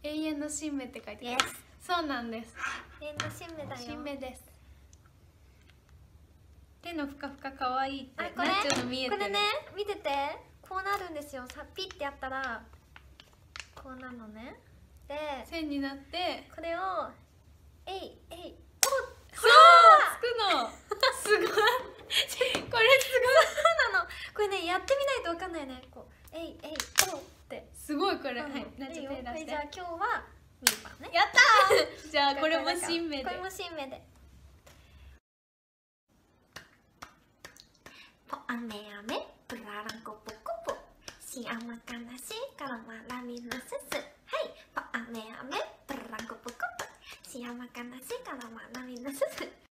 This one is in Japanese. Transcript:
永遠の新芽って書いてある。 Yes。 そうなんです。 永遠の新芽だよ。 新芽です。手のふかふかかわいいってあ、これなっちゃうの見えてる。 これね、見てて、こうなるんですよ。さピッてやったらこうなるのね。で線になってこれをえいえいおっ、 そうつくのすごいこれすそうなの。これね、やってみないとわかんないね。こうえいえいおっってごいすごいこれ。はい、なっちゃいいよ。 手出して。 これじゃあ今日はミーパンね。 やったーじゃあこれも新芽で。 これも新芽で。ポアメアメプララコポコポシアマカナシカラマラミのスス。はい、ポアメアメプララコポコポシアマカナシカラマラミのスス。